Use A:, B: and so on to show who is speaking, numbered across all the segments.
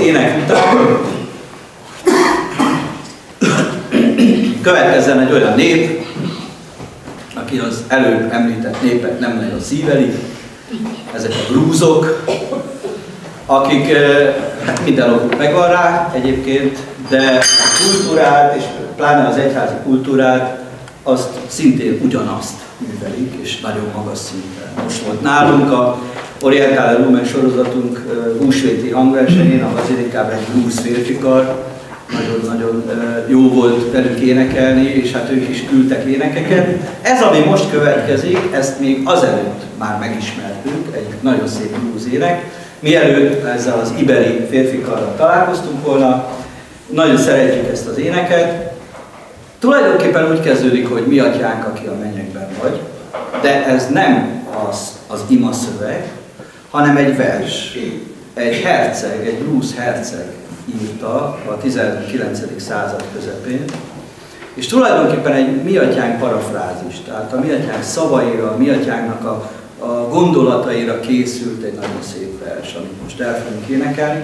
A: ének után következzen egy olyan nép, aki az előbb említett népet nem nagyon szíveli, ezek a grúzok, akik hát minden okuk megvan rá egyébként, de a kultúrát, és pláne az egyházi kultúrát, azt szintén ugyanazt művelik, és nagyon magas szinten. Most volt nálunk a Orientale Lumen sorozatunk húsvéti hangversenyén, a Bazilikában egy grúz férfikar, nagyon-nagyon jó volt velük énekelni, és hát ők is küldtek énekeket. Ez, ami most következik, ezt még azelőtt már megismertük, egy nagyon szép grúz ének. Mielőtt ezzel az iberi férfikarral találkoztunk volna, nagyon szeretjük ezt az éneket. Tulajdonképpen úgy kezdődik, hogy mi atyánk, aki a mennyekben vagy, de ez nem az ima szöveg, hanem egy vers. Egy herceg, egy grúz herceg írta a 19. század közepén, és tulajdonképpen egy mi atyánk parafrázis, tehát a mi atyánk szavaira, a mi atyánknak a gondolataira készült egy nagyon szép vers, amit most el fogunk énekelni.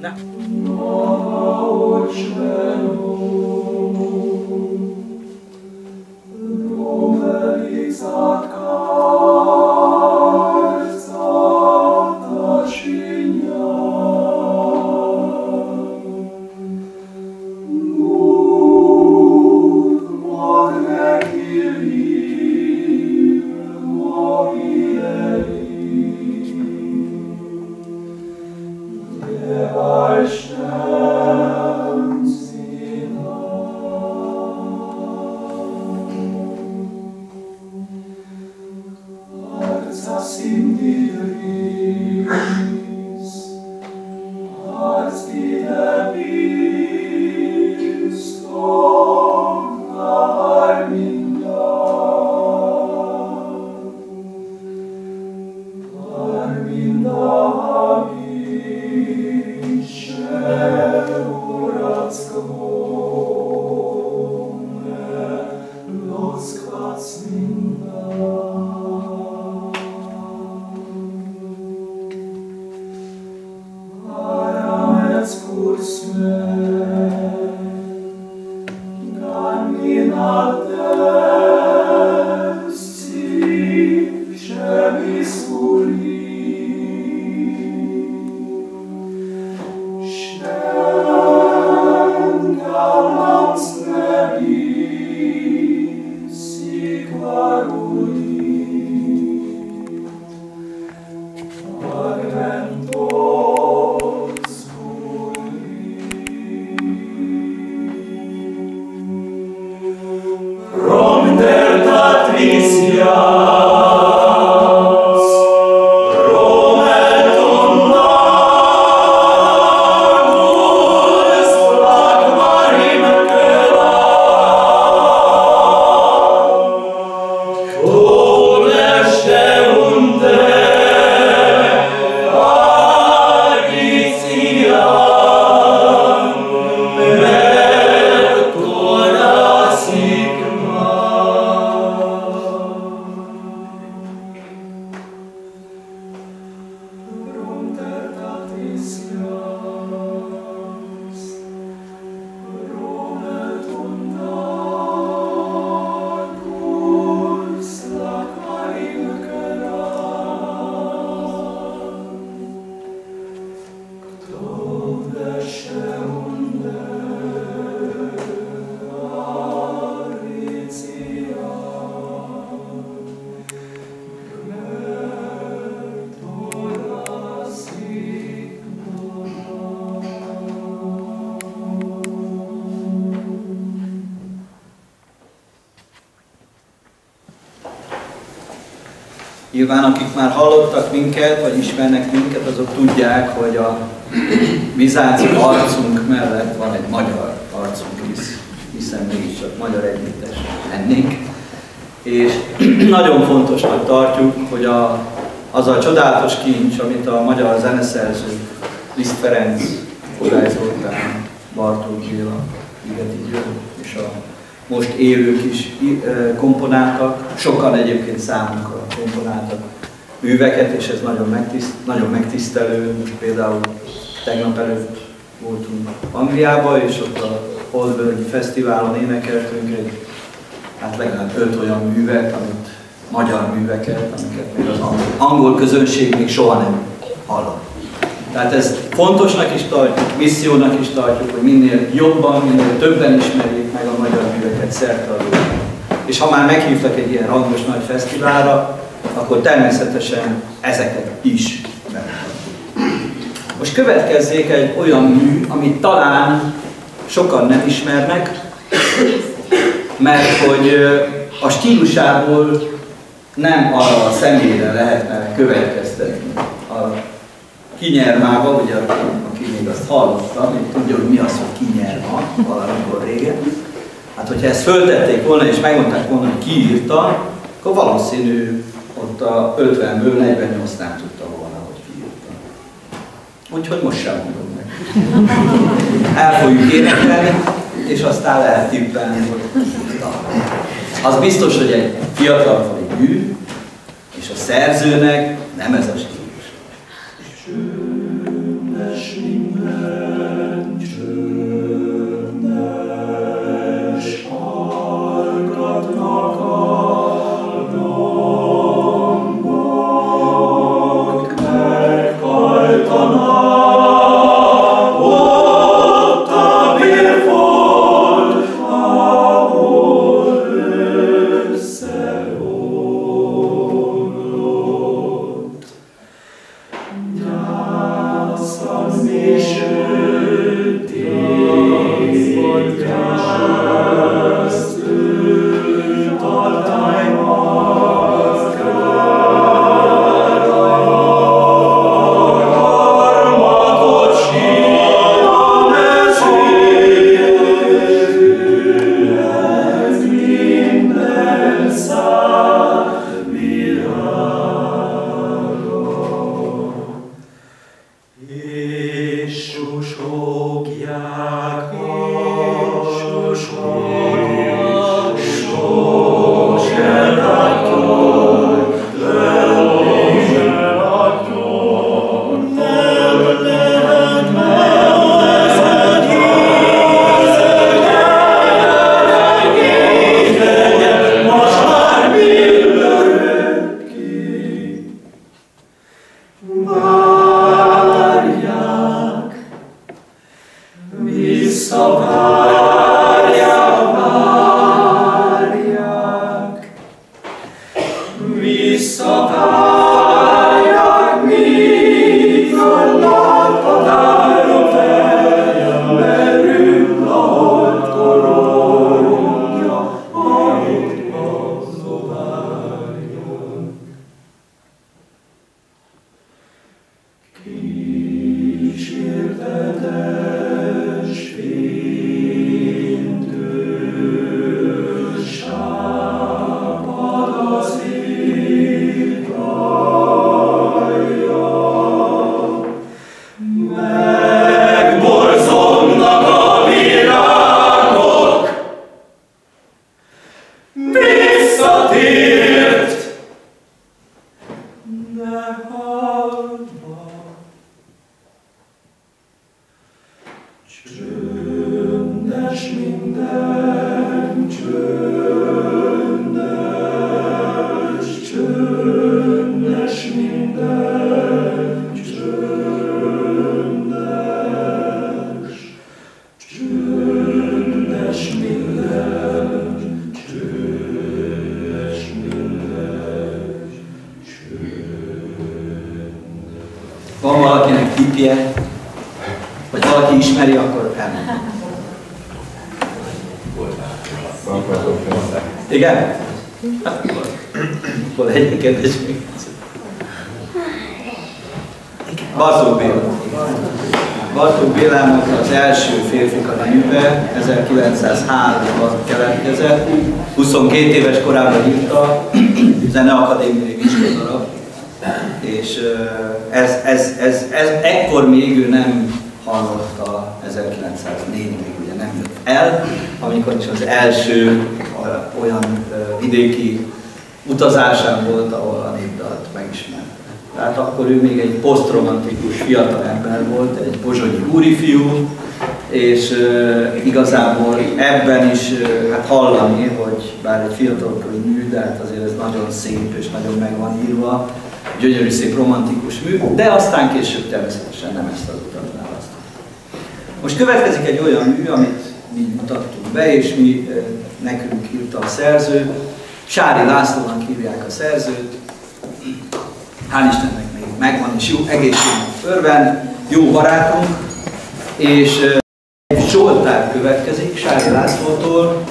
A: Nyilván akik már hallottak minket, vagy ismernek minket, azok tudják, hogy a bizánci arcunk mellett van egy magyar arcunk is, hiszen mégiscsak magyar együttes lennénk. És nagyon fontosnak tartjuk, hogy az a csodálatos kincs, amit a magyar zeneszerzők, Liszt Ferenc, Kodály Zoltán, Bartók Béla, Ligeti György és a most élők is komponáltak, sokan egyébként számunkra komponáltak műveket, és ez nagyon megtisztelő. Most például tegnap előtt
B: voltunk Angliába, és ott a Oldvölgyi Fesztiválon énekeltünk hát legalább 5 olyan művet, magyar műveket, amiket még az angol közönség még soha nem hallott. Tehát ezt fontosnak is tartjuk, missziónak is tartjuk, hogy minél jobban, minél többen ismerjék meg a magyar műveket szerte a világon. És ha már meghívtak egy ilyen rangos nagy fesztiválra, akkor természetesen ezeket is bemutatjuk. Most következzék egy olyan mű, amit talán sokan nem ismernek, mert hogy a stílusából nem arra a személyre lehetne következtetni. A kinyermába, ugye aki még azt hallotta, még tudja, hogy mi az, hogy kinyerma valamikor régen. Hát, hogyha ezt föltették volna és megmondták volna, hogy ki írta, akkor valószínű ott a 50-ből 48 nem tudta volna, hogy ki írta. Úgyhogy most sem mondom meg. El fogjuk énekelni, és aztán lehet tippelni, hogy ki írta. Az biztos, hogy egy fiatalfai mű, és a szerzőnek nem ez a stílus. Csöndes minden, csöndes, hallgatnak a dombok, meghajtanak ott a vérfolt, ahol összeomlott. Gyászan és sötét keresztül tartály magát, harmatot sír a mezőn, ez minden szál virágok. És susogják, várják, visszavárják, várják, visszavárják, míg a lámpadára felmerül a hold korongja, amit megzovárjon. Kísértetes fénytől sápad az ég alja, megborzongnak a virágok, visszatért, ne hallva. Csöndes minden, csöndes, csöndes minden, csöndes, csöndes minden, csöndes minden, csöndes. Van valakinek tippje? Vagy valaki ismeri, akkor elmondom. Igen? Hol egy kérdés még? Bartók Béla. Bartók Bélának az első Férfikara műve 1903-ban keletkezett. 22 éves korában írta, Zeneakadémiai vizsgadarab. És ez ekkor még ő nem hallotta, 1904-ig ugye nem jött el, amikor is az első olyan vidéki utazásán volt, ahol a népdalt megismerte. Tehát akkor ő még egy posztromantikus fiatal ember volt, egy pozsonyi úrifiú, és igazából ebben is hát hallani, hogy bár egy fiatalkori mű, de hát azért ez nagyon szép és nagyon meg van írva, gyönyörű szép romantikus mű, de aztán később természetesen nem ezt az utat választott. Most következik egy olyan mű, amit mi mutattunk be, és mi nekünk írta a szerző. Sári Lászlónak hívják a szerzőt. Hál' Istennek még megvan, és jó egészségnek örven, jó barátunk, és egy Zsoltár következik Sári Lászlótól.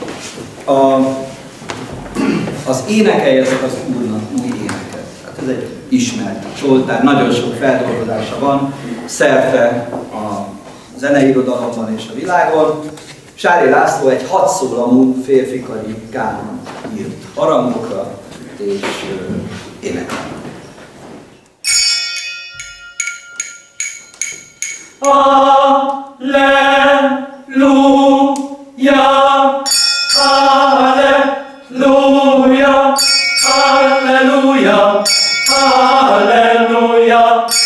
B: Az énekelj ezek az Úrnak új éneket. Hát ez egy ismert Zsoltár, nagyon sok feldolgozása van, szerte a zeneirodalomban és a világon. Sári László egy 6 szólamú férfikari kánont írt harangokra és énekelni.
C: Halleluja, halleluja, halleluja, halleluja,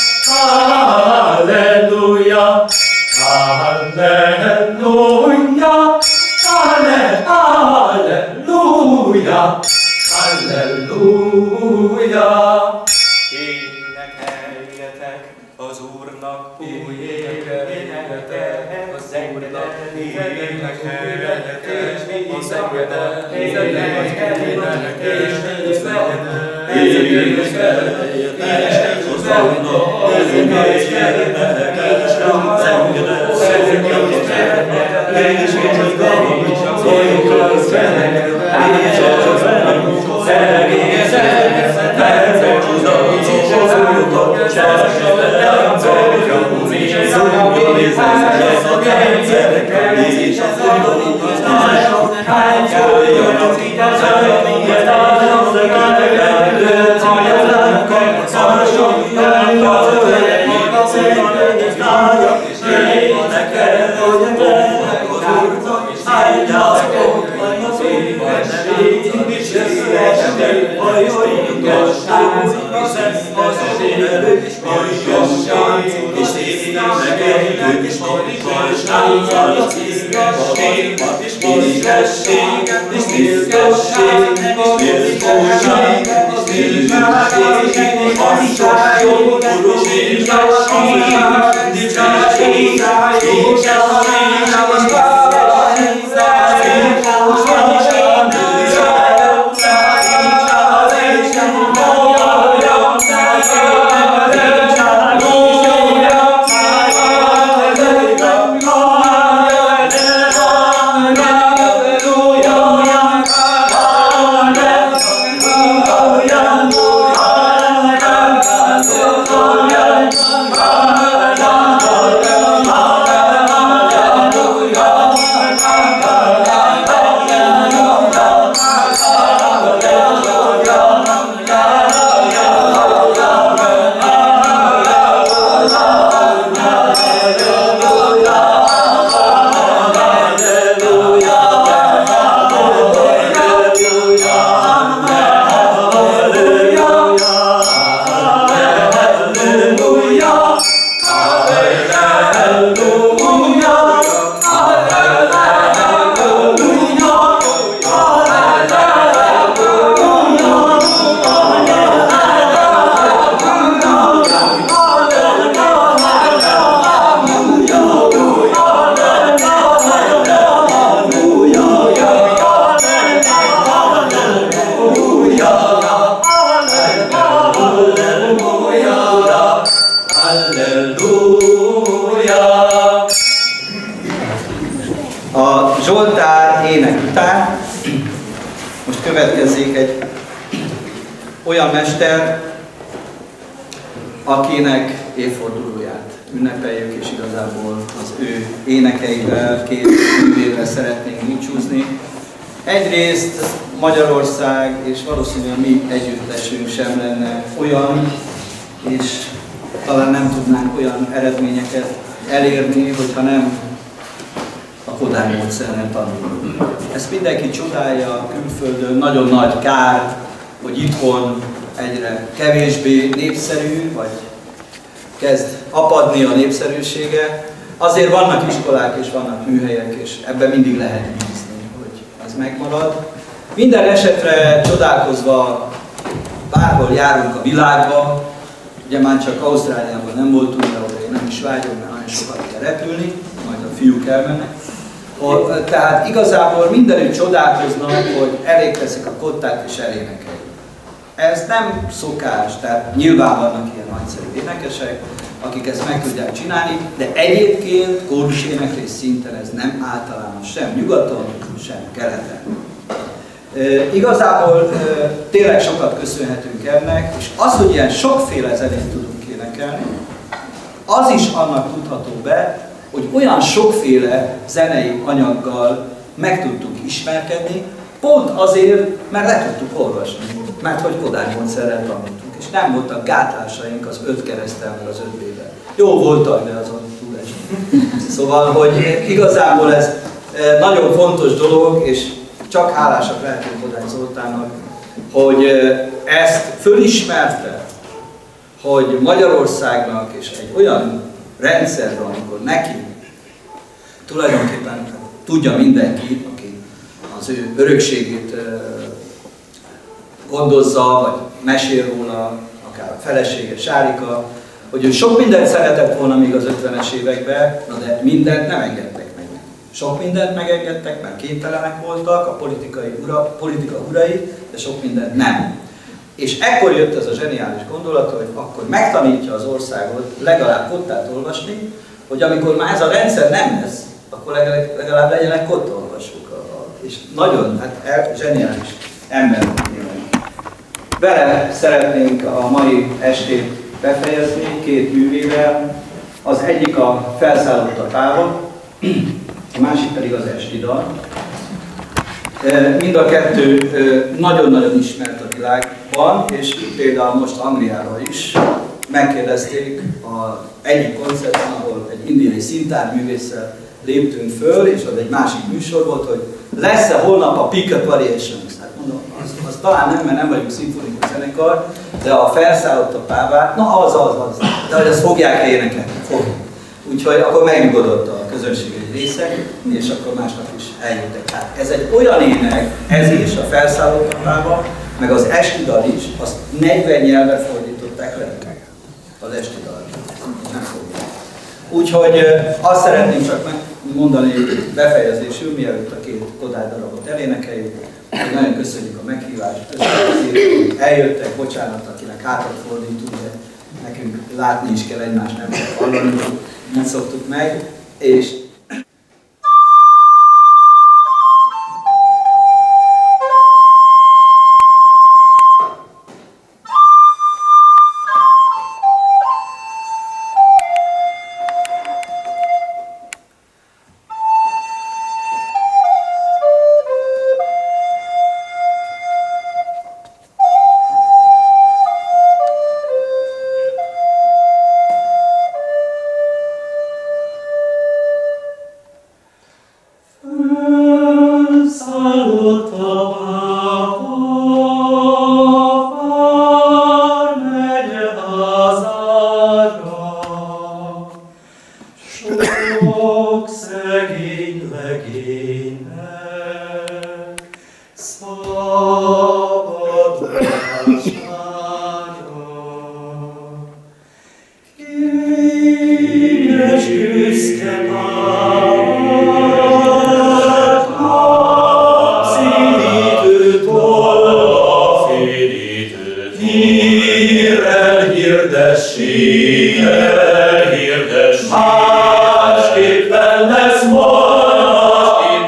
C: halleluja, halleluja, halleluja, halleluja. Énekeljetek az Úrnak új énekeljetek, az Úrnak új énekeljetek, az engedet énekeljetek, az
B: A Zsoltár ének után most következik egy olyan mester, akinek évfordulóját ünnepeljük, és igazából az ő énekeivel, két művével szeretnénk búcsúzni. Egyrészt Magyarország és valószínűleg mi együttesünk sem lenne olyan, és talán nem tudnánk olyan eredményeket elérni, hogyha nem a Kodály módszerrel tanulunk. Ezt mindenki csodálja külföldön, nagyon nagy kár, hogy itthon
A: egyre kevésbé népszerű, vagy kezd apadni a népszerűsége. Azért vannak iskolák és vannak műhelyek, és ebben mindig lehet bízni, hogy ez megmarad. Minden esetre csodálkozva bárhol járunk a világban, ugye már csak Ausztráliában nem voltunk, de oda én nem is vágyom, mert nagyon sokat kell repülni, majd a fiúk elmennek. Tehát igazából mindenütt csodálkoznak, hogy elég teszik a kottát és elénekeljük. Ez nem szokás, tehát nyilván vannak ilyen nagyszerű énekesek, akik ezt meg tudják csinálni, de egyébként kóruséneklés szinten ez nem általános, sem nyugaton, sem keleten. Igazából tényleg sokat köszönhetünk ennek, és az, hogy ilyen sokféle zenét tudunk énekelni, az is annak tudható be, hogy olyan sokféle zenei anyaggal meg tudtunk ismerkedni, pont azért, mert le tudtuk olvasni, mert hogy Kodály módszerrel tanultuk, és nem voltak gátlásaink az 5 keresztel, meg az 5 B-ben. Jó voltak, de azon túl esett. Szóval, hogy igazából ez nagyon fontos dolog, és csak hálásak lehetünk Kodály Zoltánnak, hogy ezt fölismerte, hogy Magyarországnak és egy olyan rendszerben, amikor neki tulajdonképpen tudja mindenki, aki az ő örökségét gondozza, vagy mesél róla, akár a felesége, Sárika, hogy ő sok mindent szeretett volna még az 50-es években, de mindent nem engedtek meg. Sok mindent megengedtek, mert képtelenek voltak, a politika urai, de sok mindent nem. És ekkor jött ez a zseniális gondolat, hogy akkor megtanítja az országot legalább kottát olvasni, hogy amikor már ez a rendszer nem lesz, akkor legalább legyenek kottolvasók. És nagyon zseniális ember. Vele szeretnénk a mai estét befejezni 2 művével. Az egyik a Felszállott a távol, a másik pedig az esti dal. Mind a kettő nagyon-nagyon ismert a világban, és például most Angliában is megkérdezték az egyik koncerten, ahol egy indiai szintárművésszel léptünk föl, és az egy másik műsor volt, hogy lesz-e holnap a Pick-up Variations? Hát mondom, az talán nem, mert nem vagyunk szimfonikus zenekar, de a Felszállott a pávát, na az. De hogy azt fogják énekelni? Fogják. Úgyhogy akkor megnyugodott a közönség egy része, és akkor másnap is eljöttek. Hát ez egy olyan ének, ez is, a Felszállott a páva, meg az esti dal is, azt 40 nyelvre fordították le. Az esti dal. Nem fogják. Úgyhohogy azt szeretném csak megmondani befejezésül, mielőtt a 2 Kodály darabot elénekeljük, hogy nagyon köszönjük a meghívást, köszönjük, hogy eljöttek, bocsánat, akinek hátat fordítunk, de nekünk látni is kell egymást, nem csak hallani, így szoktuk meg, és
C: másképpen lesz majd,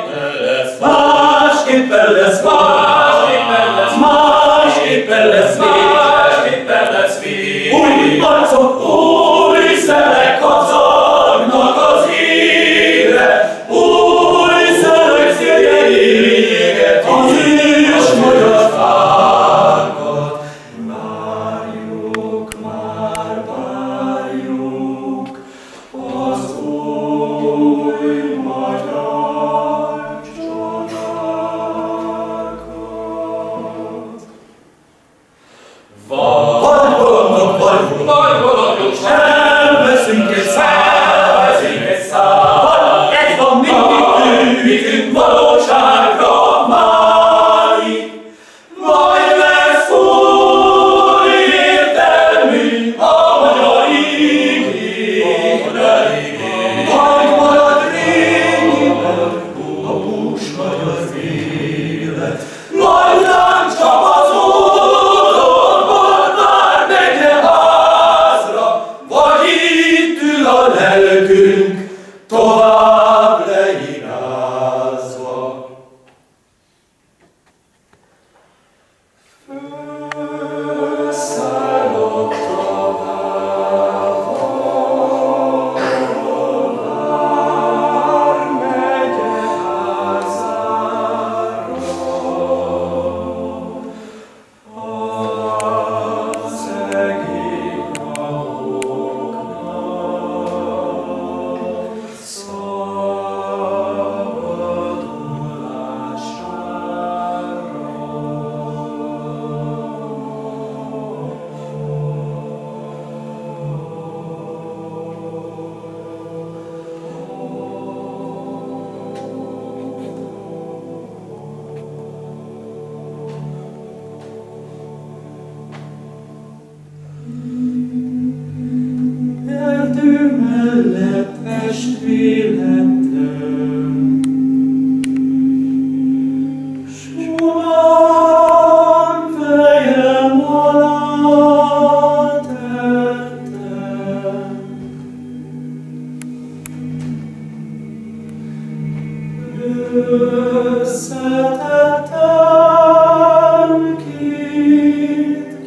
C: Összetettem két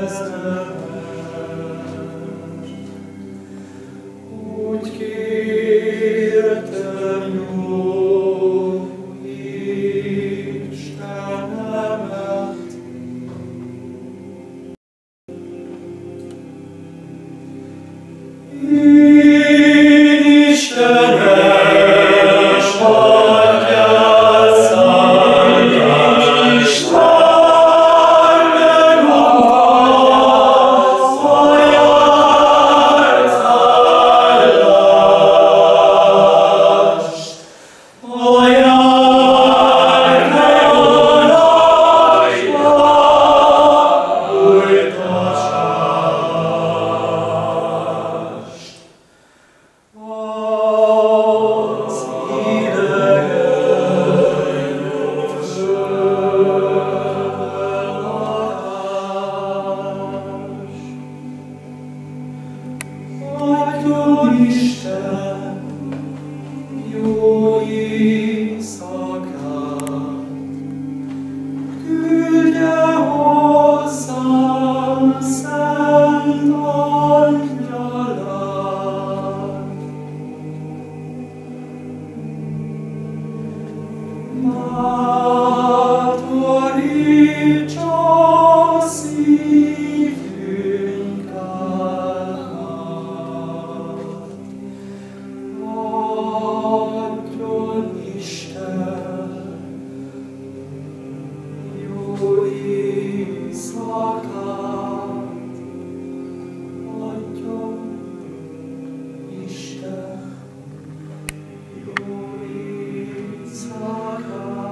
C: kezemet, úgy kértem, jó Istenemet. Én Istenes atyát szállítás, Isten megmondta a jártállást. A jár megoldásba újtasást. Az idegen földeladást. Adjon Isten jó éjszakát, küldje hozzám szent angyalát. Bátorítsa szívünket, adjon Isten jó éjszakát, adjon Isten jó éjszakát.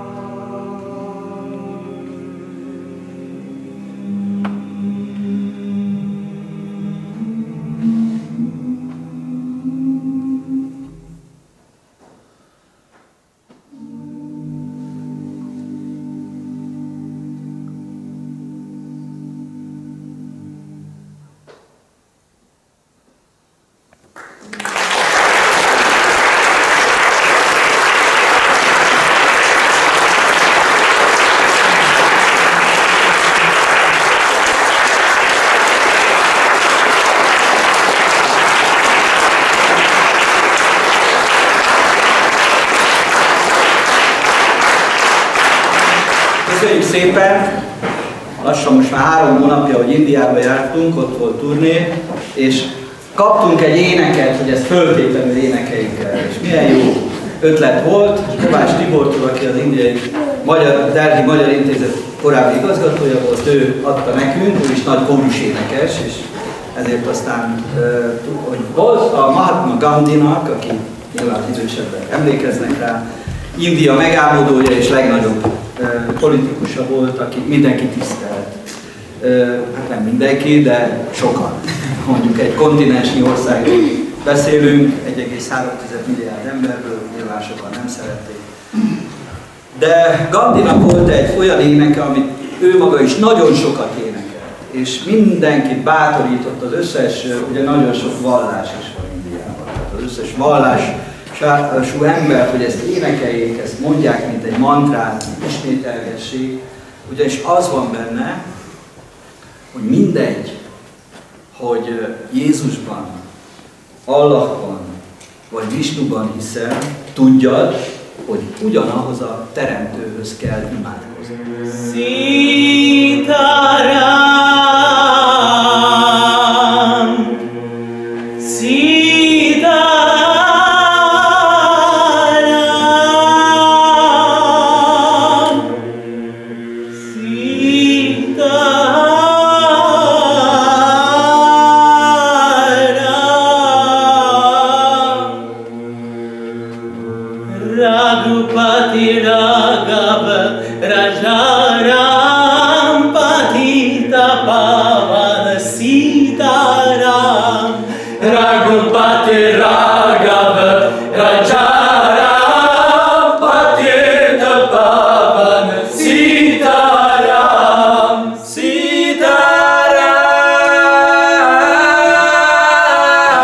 A: Köszönjük szépen! Lassan most már 3 hónapja, hogy Indiába jártunk, ott volt turné, és kaptunk egy éneket, hogy ezt föltétlenül énekeljük el. És milyen jó ötlet volt. Kovács Tibortól, aki az indiai Delhi Magyar Intézet korábbi igazgatója volt, ő adta nekünk, ő is nagy kórus énekes, és ezért aztán, hogy volt a Mahatma Gandhinak, aki nyilván idősebbek emlékeznek rá, India megálmodója és legnagyobb politikusa volt, aki mindenki tisztelt. Hát nem mindenki, de sokan. Mondjuk egy kontinensnyi országról beszélünk, 1,3 milliárd emberből, nyilván sokan nem szerették. De Gandhinak volt egy olyan éneke, amit ő maga is nagyon sokat énekelt, és mindenkit bátorított, az összes, ugye nagyon sok vallás is van Indiában, tehát az összes vallású embert, hogy ezt énekeljék, ezt mondják, mint egy mantrát, ismételgessék, ugyanis az van benne, hogy mindegy, hogy Jézusban, Allahban vagy Visnuban hiszel, tudjad, hogy ugyanahoz a Teremtőhöz kell imádkozni.
C: Sitaram, Raghupati Raghava Rajaram Patita Pavana Sitaram Raghupati Raghava Rajaram Patita Pavana Sitaram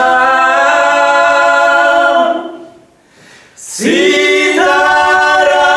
C: Sitaram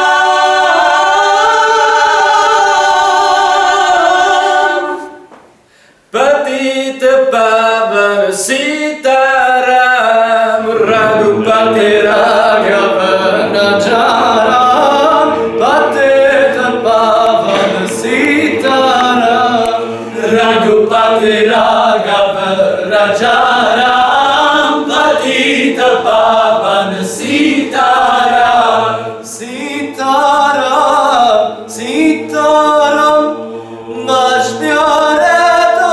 C: Sitaram,
B: Sitaram, Sitaram, Masnyare to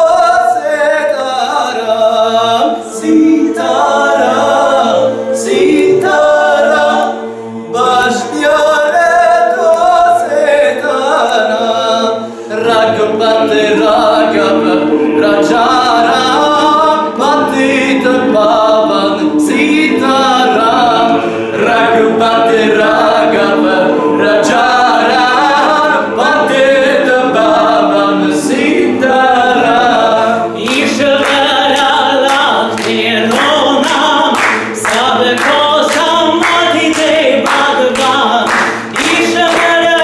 B: Sitaram, Sitaram, Sitaram, Masnyare to Sitaram, Raghupati Raghava Rajaram, Patita Pavan Sitaram, Raghupati Raghava Rajaram, Patita Pavan Sitaram.
C: Ishvara Lakshminam, Sabko Samadhite Bhagavan. Ishvara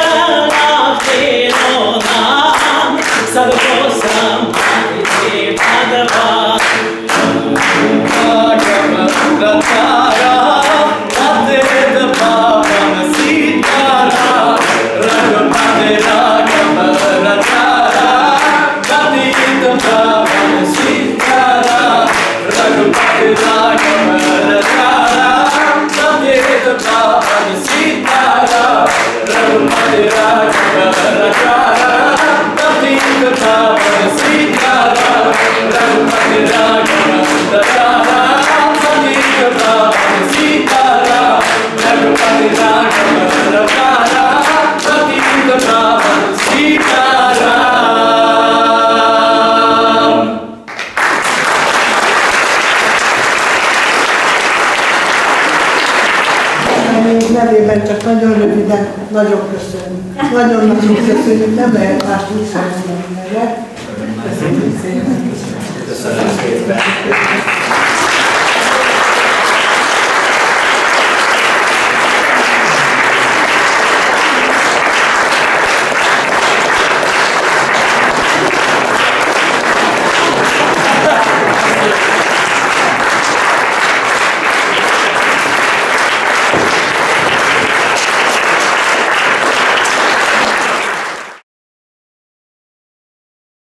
C: Lakshminam, Sabko Samadhite Bhagavan.
D: Nevében csak nagyon röviden, nagyon köszönjük. Nagyon-nagyon köszönjük, nem lehet mást úgy mondani erre. Köszönjük szépen.
A: Köszönöm szépen.